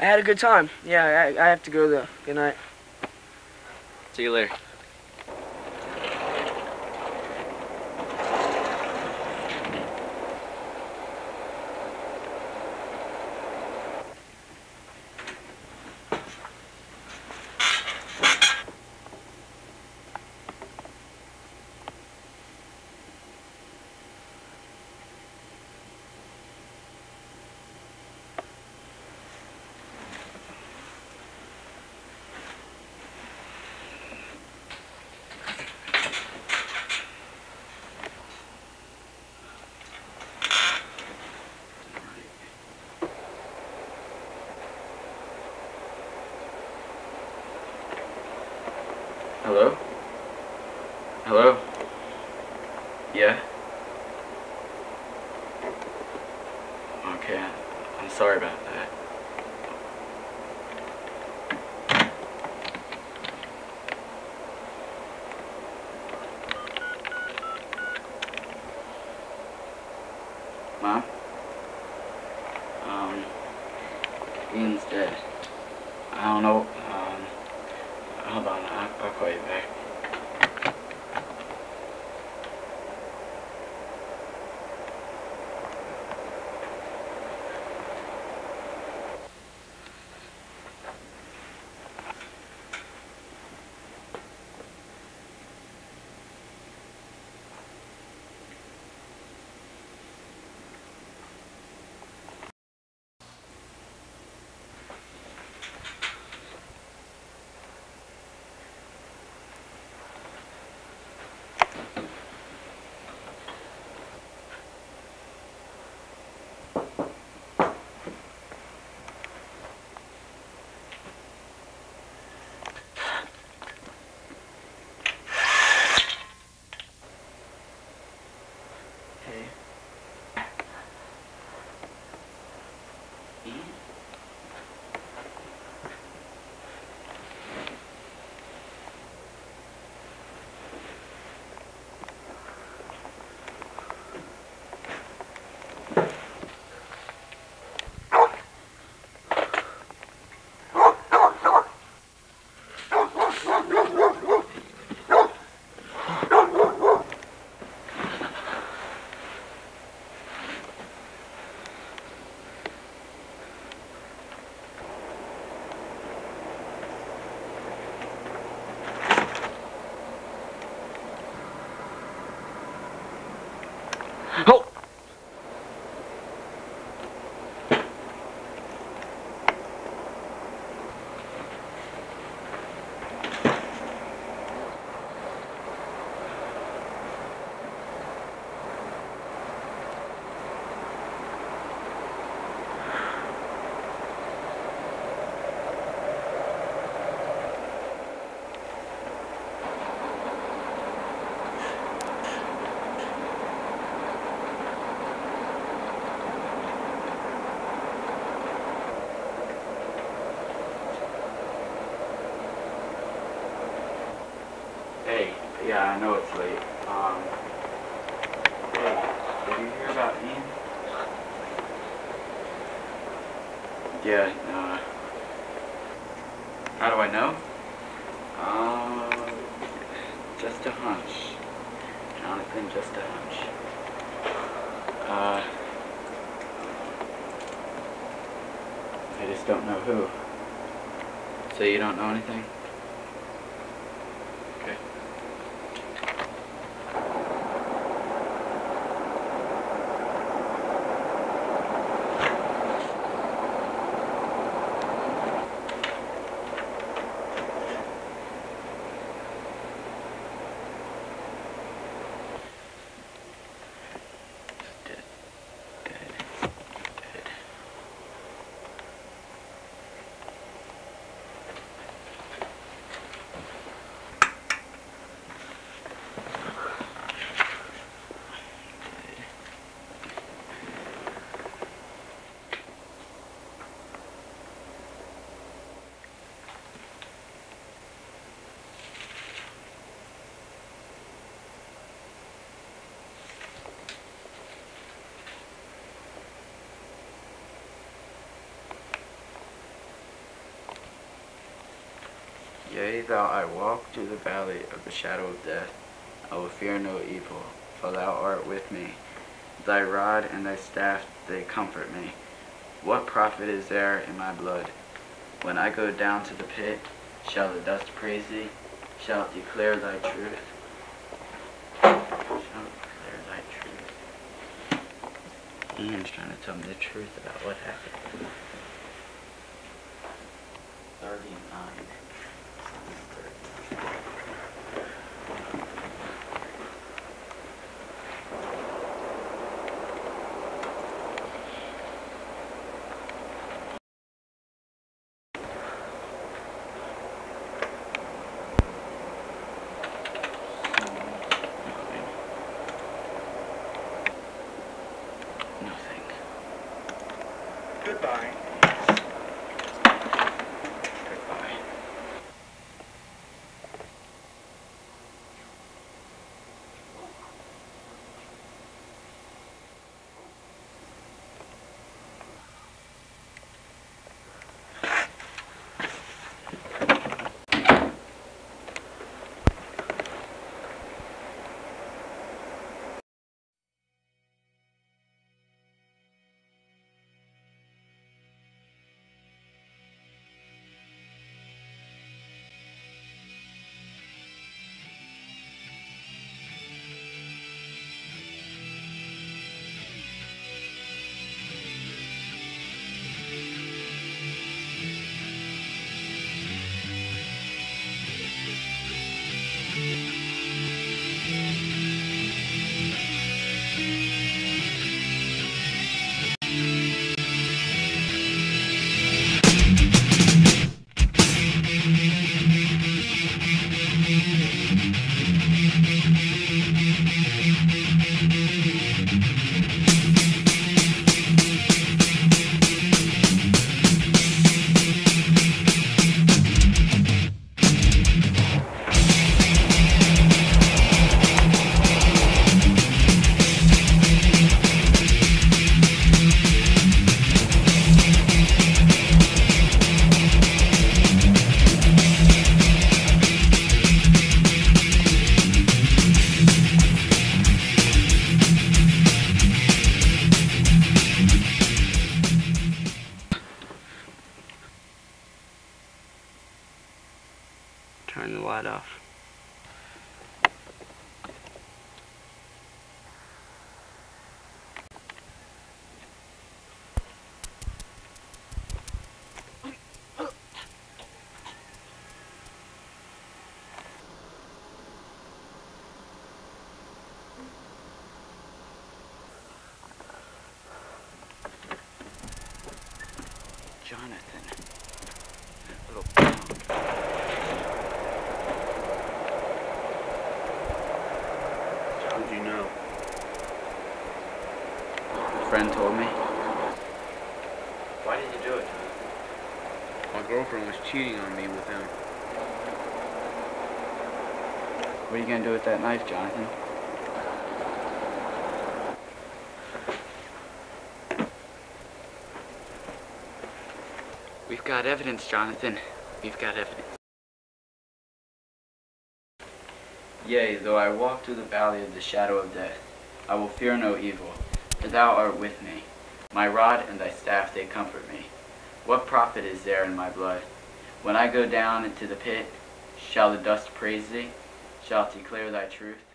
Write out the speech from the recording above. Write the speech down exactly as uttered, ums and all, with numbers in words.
I had a good time. Yeah, I, I have to go though. Good night. See you later. Hello? Hello? Yeah? Okay, I'm sorry about that. Mom? Um, Ian's dead. I don't know, um, hold on, I'll, I'll call you back. Oh! Hey, yeah, I know it's late. Um, hey, did you hear about Ian? Yeah, uh, how do I know? Uh, just a hunch. Jonathan, just a hunch. Uh, I just don't know who. So you don't know anything? Okay. Dead, dead, dead. Yea, though I walk through the valley of the shadow of death, I will fear no evil, for thou art with me. Thy rod and thy staff, they comfort me. What profit is there in my blood? When I go down to the pit, shall the dust praise thee? Shall it declare thy truth? Shall it declare thy truth? Ian's trying to tell me the truth about what happened. thirty-nine. Nothing. Goodbye. Goodbye. Turn the light off. Jonathan. Little punk. How'd you know? A friend told me. Why did you do it? My girlfriend was cheating on me with him. What are you gonna do with that knife, Jonathan? We've got evidence, Jonathan. We've got evidence. Yea, though I walk through the valley of the shadow of death, I will fear no evil, for thou art with me. My rod and thy staff, they comfort me. What profit is there in my blood? When I go down into the pit, shall the dust praise thee? Shall it declare thy truth?